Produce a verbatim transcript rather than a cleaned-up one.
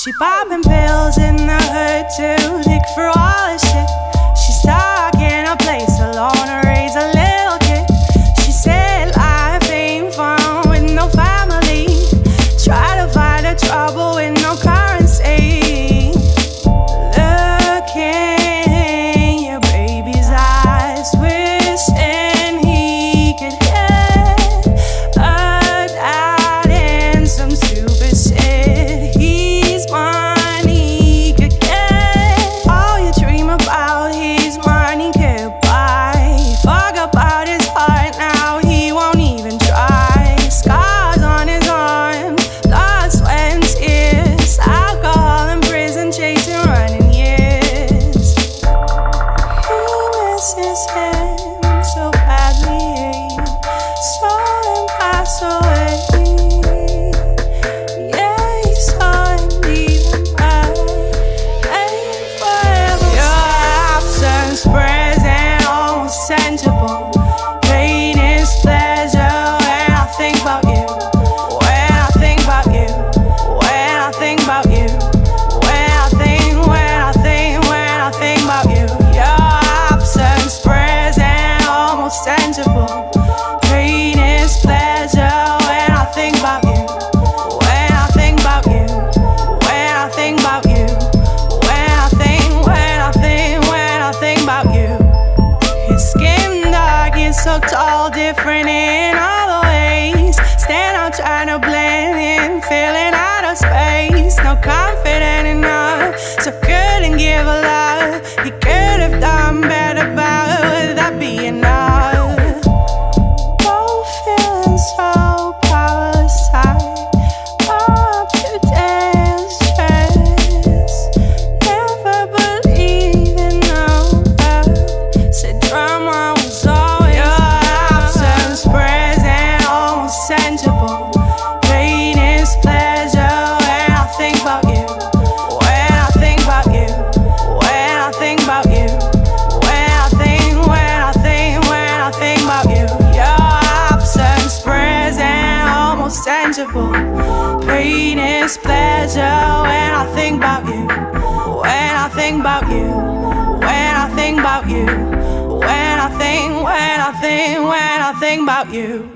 She popping pills in the hood to dig for all the shit. She's stuck in a place alone to raise a little kid. She said life ain't fun with no family. Try to find the trouble with no currency. Look in your baby's eyes, wishing he could get a dad in some stupid shit. He's money could get. All you dream about, his money could buy. Fuck about his heart now, he won't even try. Scars on his arms, blood, sweat and tears. Alcohol in prison, chasing running years. He misses him so badly, saw him pass away. Yeah, he saw him leave him back, paying forever. Your absence, present, almost tangible. Pain is pleasure when I think about you. When I think about you. When I think about you. When I think, when I think, when I think about you. Your absence, present, almost tangible. Pain is pleasure when I think about you. When I think about you. When I think about you. When I think, when I think, when I think about you. His skin dark, he's so tall, different in all the ways. Stand out trying to blend in, feeling out of space. No confident enough, so couldn't give a love. He could have done better, but would that be enough? Both feeling so powerless, up to daily stress. Never believe in no love. Said drama was always your absence, present, almost tangible. Pain is pleasure when I think about you. When I think about you. When I think about you. When I think, when I think, when I think about you. Your absence, present, almost tangible. Pain is pleasure when I think about you. When I think about you. When I think about you. When I think, when I think, when I think about you.